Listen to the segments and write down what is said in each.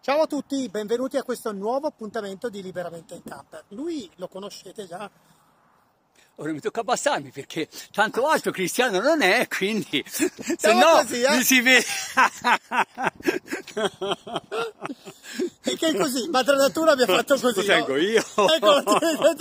Ciao a tutti, benvenuti a questo nuovo appuntamento di Liberamente in Camper. Lui lo conoscete già? Ora mi tocca abbassarmi perché tanto alto Cristiano non è, quindi se Siamo no così, mi si vede. E che così, Madre Natura mi ha fatto così. Lo tengo io. Ecco,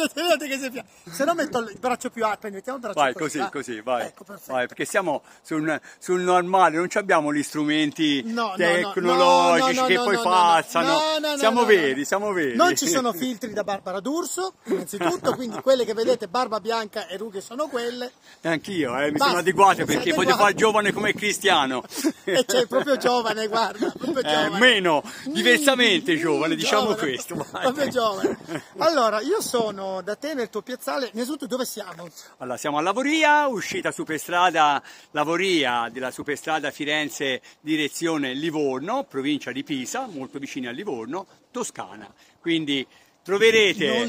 se no metto il braccio più alto, mettiamo il braccio Vai, così. così, vai. Ecco, perfetto. Vai, perché siamo sul normale, non abbiamo gli strumenti tecnologici che poi passano. Siamo veri. Non ci sono filtri da Barbara D'Urso, innanzitutto, quindi quelle che vedete, barba bianca e rughe sono quelle. E anch'io, mi sono adeguato perché voglio fare giovane come Cristiano. E c'è proprio giovane, guarda, proprio giovane. Meno, diversamente giovane, diciamo questo. Vai. Proprio giovane. Allora, io sono da te nel tuo piazzale, innanzitutto dove siamo? Allora, siamo a Lavoria, uscita superstrada Lavoria della superstrada Firenze direzione Livorno, provincia di Pisa, molto vicini a Livorno, Toscana. Quindi troverete...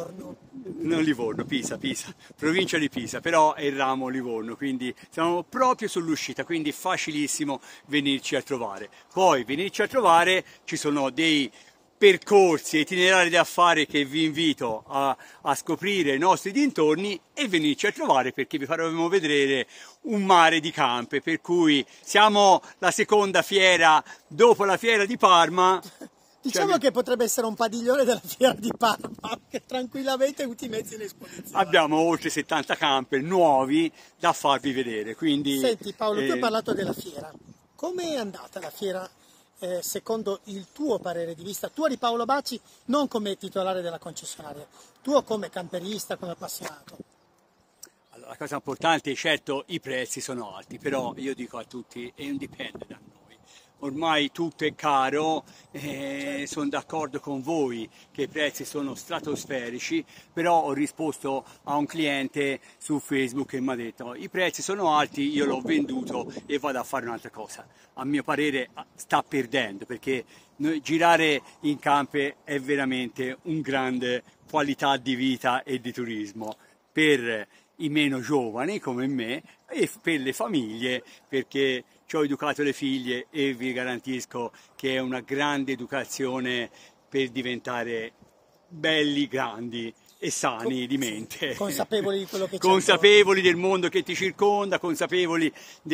Non Livorno, Pisa, provincia di Pisa, però è il ramo Livorno, quindi siamo proprio sull'uscita, quindi è facilissimo venirci a trovare. Poi venirci a trovare ci sono dei percorsi, itinerari da fare che vi invito a scoprire i nostri dintorni e venirci a trovare perché vi faremo vedere un mare di campe, per cui siamo la seconda fiera dopo la fiera di Parma. Diciamo che potrebbe essere un padiglione della fiera di Parma, che tranquillamente ha tutti i mezzi in esposizione. Abbiamo oltre 70 camper nuovi da farvi vedere, quindi... Senti Paolo, tu hai parlato della fiera. Come è andata la fiera secondo il tuo parere di vista? Tu eri Paolo Bacci, non come titolare della concessionaria, tu come camperista, come appassionato. Allora, la cosa importante, certo, i prezzi sono alti, però io dico a tutti, e non dipende da noi. Ormai tutto è caro, sono d'accordo con voi che i prezzi sono stratosferici, però ho risposto a un cliente su Facebook che mi ha detto i prezzi sono alti, io l'ho venduto e vado a fare un'altra cosa. A mio parere sta perdendo perché girare in camper è veramente un grande qualità di vita e di turismo per i meno giovani come me e per le famiglie, perché ci ho educato le figlie e vi garantisco che è una grande educazione per diventare belli, grandi e sani di mente. Consapevoli di quello che c'è. Consapevoli del mondo che ti circonda, consapevoli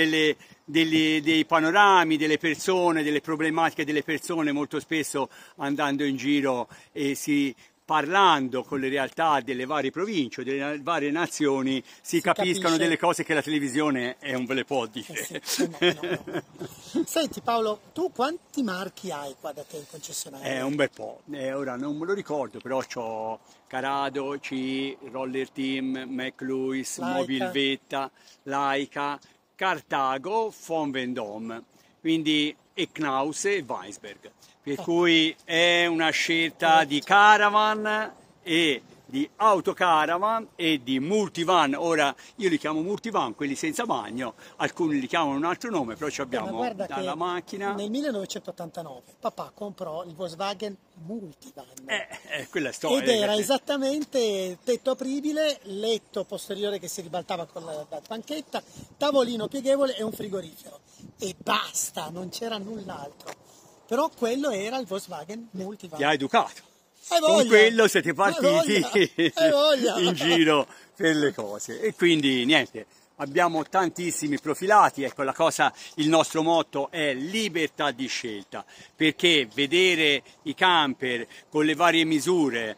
dei panorami, delle persone, delle problematiche delle persone, molto spesso andando in giro e parlando con le realtà delle varie province, delle varie nazioni, si capiscono delle cose che la televisione non ve le può dire. No. Senti Paolo, tu quanti marchi hai qua da te in concessionaria? È un bel po', ora non me lo ricordo, però ho Carado, C, Roller Team, McLuis, Mobilvetta, Laika, Cartago, Von Vendôme, quindi e Knaus e Weisberg. Per cui è una scelta di caravan e di autocaravan e di multivan. Ora io li chiamo multivan, quelli senza bagno, alcuni li chiamano un altro nome, però ci abbiamo dalla macchina. Nel 1989 papà comprò il Volkswagen Multivan. Quella storia. Ed era esattamente tetto apribile, letto posteriore che si ribaltava con la panchetta, tavolino pieghevole e un frigorifero. E basta, non c'era null'altro. Però quello era il Volkswagen Multivan. Ti ha educato. Con quello siete partiti in giro per le cose. E quindi niente, abbiamo tantissimi profilati. Ecco, il nostro motto è libertà di scelta, perché vedere i camper con le varie misure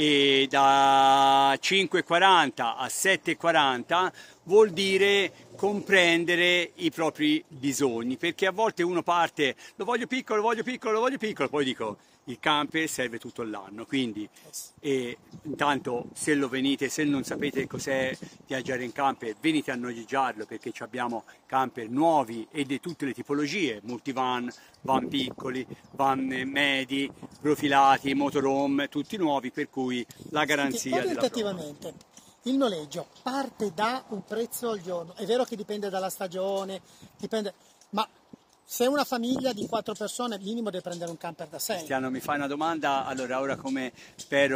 da 5,40 a 7,40 vuol dire comprendere i propri bisogni, perché a volte uno parte, lo voglio piccolo, poi dico il camper serve tutto l'anno, quindi intanto se non sapete cos'è viaggiare in camper, venite a noleggiarlo perché abbiamo camper nuovi e di tutte le tipologie, multivan, van piccoli, van medi, profilati, motorhome, tutti nuovi, per cui la garanzia della prova. Il noleggio parte da un prezzo al giorno, è vero che dipende dalla stagione, ma se una famiglia di 4 persone minimo deve prendere un camper da 6. Cristiano, mi fai una domanda? Allora, ora come spero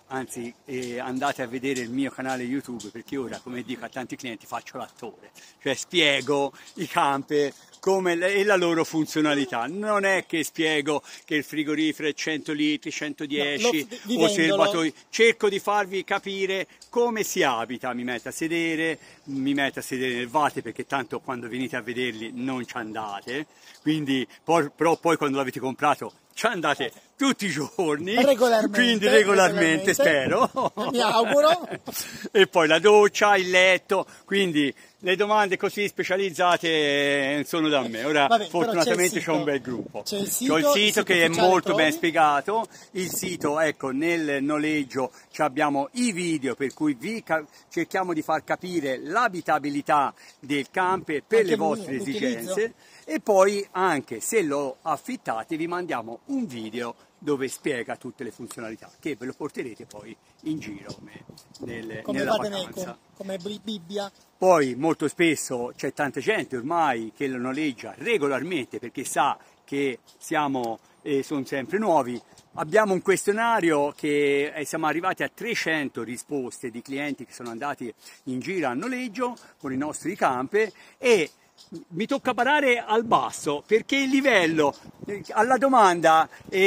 anzi andate a vedere il mio canale YouTube, perché ora, come dico a tanti clienti, faccio l'attore, cioè spiego i camper e la loro funzionalità. Non è che spiego che il frigorifero è 100 litri, 110 o serbatoi, cerco di farvi capire come si abita. Mi metto a sedere nel vate, perché tanto quando venite a vederli non ci andate, quindi però poi quando l'avete comprato ci andate tutti i giorni, quindi regolarmente spero, mi auguro. E poi la doccia, il letto, quindi le domande così specializzate sono da me. Ora fortunatamente c'è un bel gruppo, c'è il sito che è molto ben spiegato. Il sito, ecco, nel noleggio abbiamo i video per cui cerchiamo di far capire l'abitabilità del camper per le vostre esigenze, e poi anche se lo affittate vi mandiamo un video dove spiega tutte le funzionalità, che ve lo porterete poi in giro nella vacanza. Come Bibbia. Poi molto spesso c'è tanta gente ormai che lo noleggia regolarmente, perché sa che sono sempre nuovi. Abbiamo un questionario che siamo arrivati a 300 risposte di clienti che sono andati in giro a noleggio con i nostri camper, e mi tocca parare al basso, perché il livello alla domanda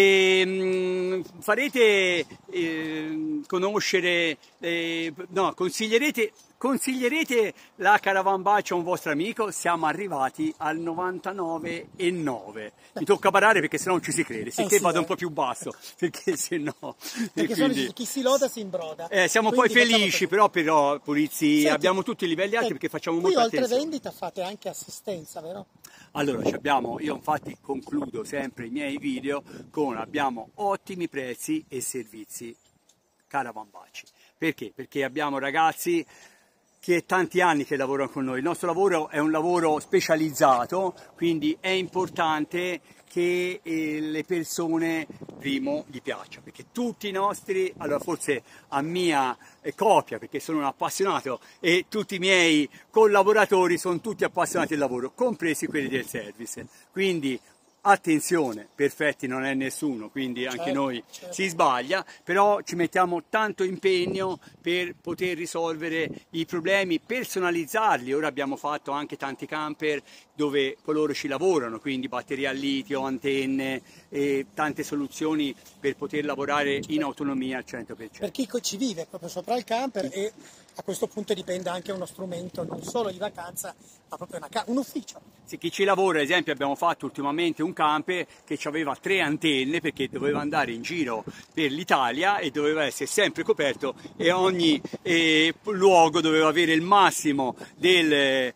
farete conoscere, no, consiglierete la Caravan Bike a un vostro amico? Siamo arrivati al 99,9. Mi tocca parare perché sennò non ci si crede, sicché vado un po' più basso, perché sennò... Perché quindi, chi si loda si imbroda. Siamo quindi poi felici, però pulizia, abbiamo tutti i livelli alti perché facciamo molta attenzione. Qui oltre vendita fate anche assistenza, vero? Allora, io infatti concludo sempre i miei video con: abbiamo ottimi prezzi e servizi Caravan Bike. Perché? Perché abbiamo ragazzi che tanti anni che lavorano con noi. Il nostro lavoro è un lavoro specializzato, quindi è importante che le persone primo gli piaccia, perché tutti i nostri, allora forse a mia copia, perché sono un appassionato, e tutti i miei collaboratori sono tutti appassionati del lavoro, compresi quelli del service. Quindi attenzione, perfetti non è nessuno, quindi anche noi si sbaglia, però ci mettiamo tanto impegno per poter risolvere i problemi, personalizzarli. Ora abbiamo fatto anche tanti camper dove coloro ci lavorano, quindi batterie a litio, antenne e tante soluzioni per poter lavorare in autonomia al 100%. Per chi ci vive proprio sopra il camper, e a questo punto dipende anche uno strumento non solo di vacanza, ma proprio un ufficio. Sì, chi ci lavora, ad esempio, abbiamo fatto ultimamente un camper che aveva 3 antenne, perché doveva andare in giro per l'Italia e doveva essere sempre coperto, e ogni luogo doveva avere il massimo della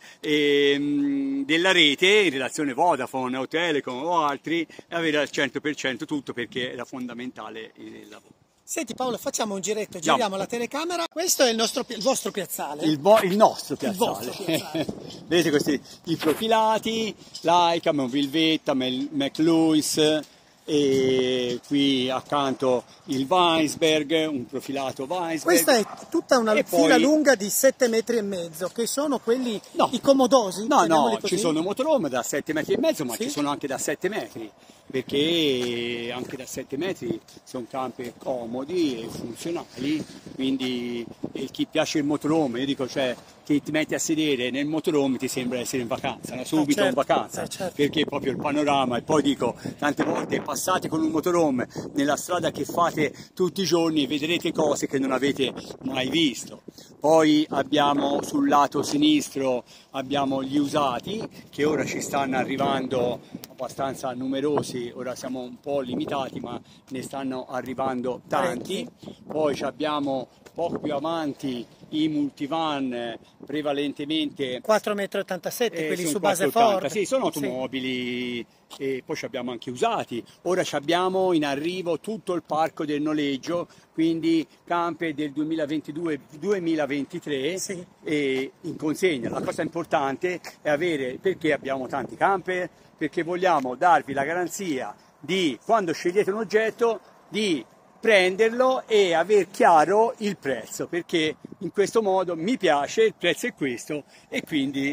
rete in relazione Vodafone o Telecom o altri, e avere al 100% tutto, perché era fondamentale il lavoro. Senti Paolo, facciamo un giretto, giriamo la telecamera. Questo è il vostro piazzale. Il nostro piazzale. Vedete questi i profilati, Laika, Mobilvetta, McLuis, e qui accanto il Weisberg, un profilato Weisberg. Questa è tutta una fila lunga di 7,5 metri, che sono quelli i comodosi? No, ci sono motorhome da 7,5 metri, ma ci sono anche da 7 metri, perché anche da 7 metri sono camper comodi e funzionali, quindi chi piace il motorhome, io dico, cioè, che ti metti a sedere nel motorhome ti sembra essere in vacanza, subito in vacanza, perché proprio il panorama. E poi dico, tante volte passate con un motorhome nella strada che fate tutti i giorni e vedrete cose che non avete mai visto. Poi abbiamo sul lato sinistro abbiamo gli usati, che ora ci stanno arrivando abbastanza numerosi, ora siamo un po' limitati, ma ne stanno arrivando tanti. Poi abbiamo poco più avanti i multivan, prevalentemente 4,87 m, quelli su base Ford. Sì, sono automobili. E poi abbiamo anche usati. Ora abbiamo in arrivo tutto il parco del noleggio, quindi camper del 2022-2023 e in consegna. La cosa importante è avere, perché abbiamo tanti camper, perché vogliamo darvi la garanzia di, quando scegliete un oggetto, di prenderlo e aver chiaro il prezzo, perché in questo modo mi piace, il prezzo è questo, e quindi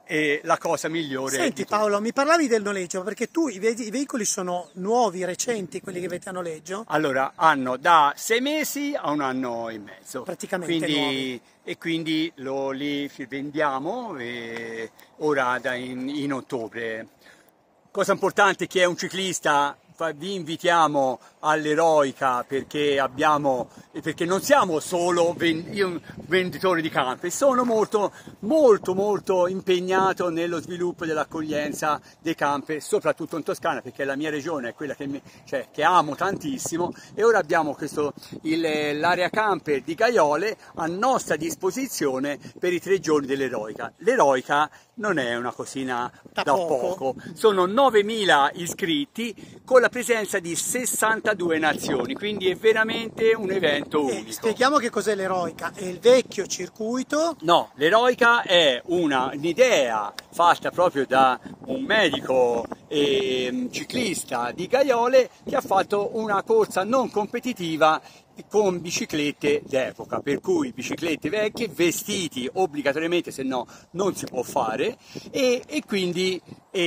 è la cosa migliore. Senti Paolo, mi parlavi del noleggio, perché tu i veicoli sono nuovi, recenti, quelli che avete a noleggio? Allora, hanno da 6 mesi a 1 anno e mezzo. Praticamente nuovi. E quindi li vendiamo ora in ottobre. Cosa importante, chi è un ciclista, vi invitiamo all'Eroica perché non siamo solo venditori di camper, sono molto impegnato nello sviluppo dell'accoglienza dei camper, soprattutto in Toscana, perché la mia regione è quella che amo tantissimo, e ora abbiamo l'area camper di Gaiole a nostra disposizione per i 3 giorni dell'Eroica. L'Eroica non è una cosina da poco, sono 9.000 iscritti con la presenza di 62 nazioni, quindi è veramente un evento unico. Spieghiamo che cos'è l'Eroica, è il vecchio circuito? No, l'Eroica è un'idea fatta proprio da un medico e ciclista di Gaiole che ha fatto una corsa non competitiva con biciclette d'epoca, per cui biciclette vecchie, vestiti obbligatoriamente, se no non si può fare, e quindi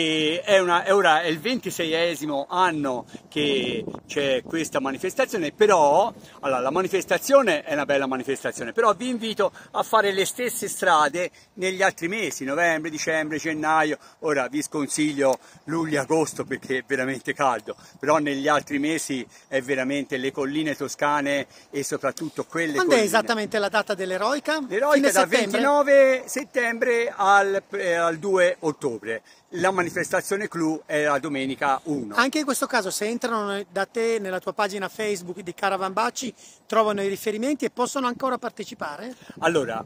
ora è il 26esimo anno che c'è questa manifestazione, però allora, la manifestazione è una bella manifestazione, però vi invito a fare le stesse strade negli altri mesi, novembre, dicembre, gennaio. Ora vi sconsiglio luglio, agosto perché è veramente caldo, però negli altri mesi è veramente le colline toscane e soprattutto quelle Quando colline. È esattamente la data dell'Eroica? L'Eroica dal 29 settembre al 2 ottobre. La manifestazione clou è la domenica 1. Anche in questo caso, se entrano da te nella tua pagina Facebook di Caravan Baci, trovano i riferimenti e possono ancora partecipare? Allora,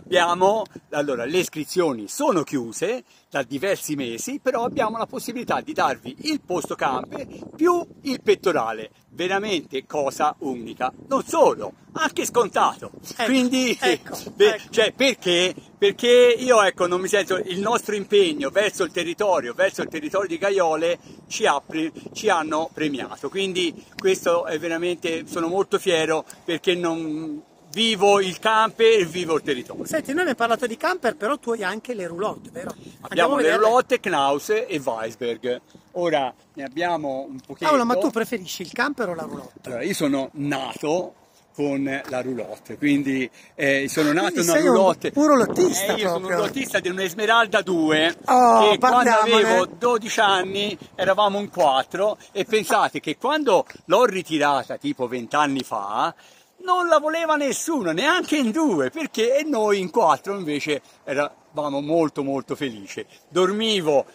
le iscrizioni sono chiuse da diversi mesi, però abbiamo la possibilità di darvi il posto camper più il pettorale. Veramente cosa unica, non solo, anche scontato. Quindi, cioè, perché io non mi sento, il nostro impegno verso il territorio di Gaiole ci hanno premiato, quindi questo è veramente, sono molto fiero perché vivo il camper e vivo il territorio. Senti, noi abbiamo parlato di camper, però tu hai anche le roulotte, vero? Abbiamo le roulotte Knaus e Weisberg. Ora ne abbiamo un pochetto. Paolo, ma tu preferisci il camper o la roulotte? Allora, io sono nato con la roulotte, quindi sono nato in una sei roulotte. Un roulottista io proprio. sono un roulottista di un'Esmeralda 2 che parliamone. quando avevo 12 anni eravamo in 4 e pensate che quando l'ho ritirata tipo 20 anni fa non la voleva nessuno, neanche in 2, perché noi in 4 invece eravamo molto felici. Dormivo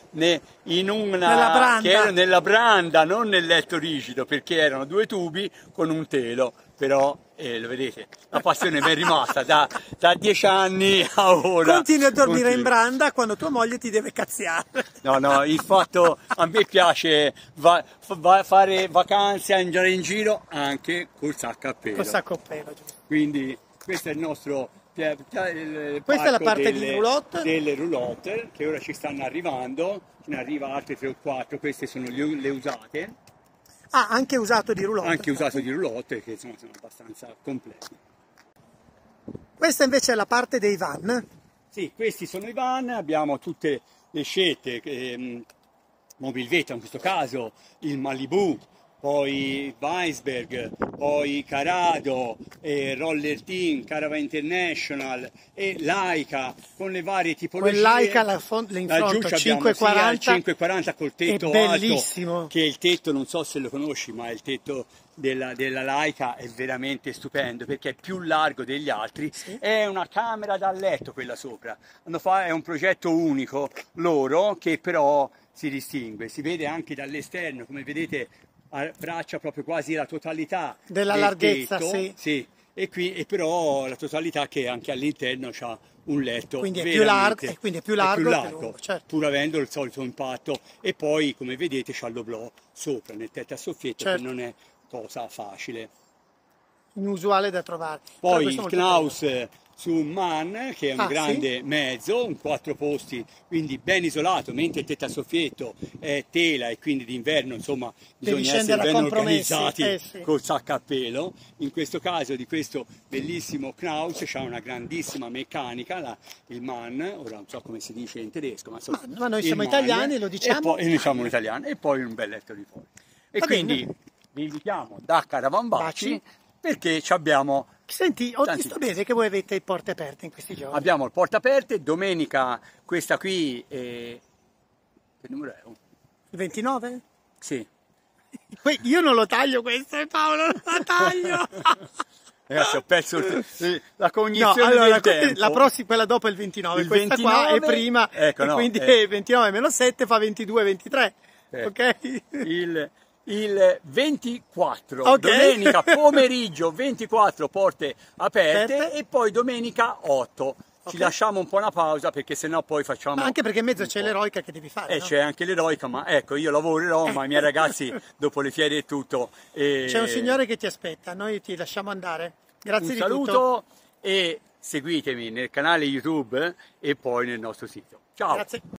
nella branda, non nel letto rigido, perché erano 2 tubi con un telo, però lo vedete, la passione mi è rimasta da 10 anni a ora. Continui a dormire in branda quando tua moglie ti deve cazziare. No, il fatto, a me piace fare vacanze, andare in giro anche col sacco a pelo. Col sacco a pelo, giusto. Quindi questo è il nostro questa è la parte di roulotte. Delle roulotte che ora ci stanno arrivando, ce ne arriva altre 3 o 4, queste sono le usate. Ah, anche usato di roulotte. Anche usato di roulotte che sono abbastanza completi. Questa invece è la parte dei van. Sì, questi sono i van, abbiamo tutte le scelte, Mobilvetta in questo caso, il Malibu, poi Weisberg, poi Carado, Roller Team, Caravan International e Laika con le varie tipologie. Quell'Laika in fronte 540, il 540 col tetto bellissimo. Alto, che è il tetto, non so se lo conosci, ma il tetto della Laika è veramente stupendo perché è più largo degli altri, sì. È una camera da letto quella sopra, è un progetto unico loro che però si distingue, si vede anche dall'esterno, come vedete abbraccia proprio quasi la totalità della del larghezza, tetto, sì. E però la totalità che anche all'interno c'ha un letto, quindi è più largo, quindi è più largo, certo. Pur avendo il solito impatto, e poi come vedete c'ha l'oblò sopra nel tetto a soffietto, certo. Che non è cosa facile, inusuale da trovare. poi il Knaus su un Man, che è un grande mezzo, un 4 posti, quindi ben isolato, mentre il tettasoffietto è tela e quindi d'inverno insomma bisogna essere ben organizzati col sacco a pelo. In questo caso di questo bellissimo Knaus c'ha una grandissima meccanica, il Man, ora non so come si dice in tedesco, ma, insomma, ma noi siamo italiani, lo diciamo. E noi siamo italiani, e poi un bel letto di fuori. E quindi vi invitiamo da Caravan Baci perché abbiamo... Senti, ho visto bene che voi avete i porte aperte in questi giorni. Abbiamo il porte aperte, domenica questa qui che numero è? Il 29? Sì. Io non lo taglio questo, Paolo, non lo taglio! Ragazzi, ho perso la cognizione del tempo. La prossima, quella dopo è il 29, questa 29, qua è prima, ecco, e quindi 29 meno 7 fa 22, 23, ok? Il 24, domenica pomeriggio 24 porte aperte e poi domenica 8. Ci lasciamo un po' una pausa perché sennò poi facciamo... Ma anche perché in mezzo c'è l'eroica che devi fare, no? C'è anche l'eroica, ma ecco, io lavorerò, ma i miei ragazzi dopo le fiere e tutto... C'è un signore che ti aspetta, noi ti lasciamo andare. Grazie di tutto. Un saluto e seguitemi nel canale YouTube e poi nel nostro sito. Ciao! Grazie.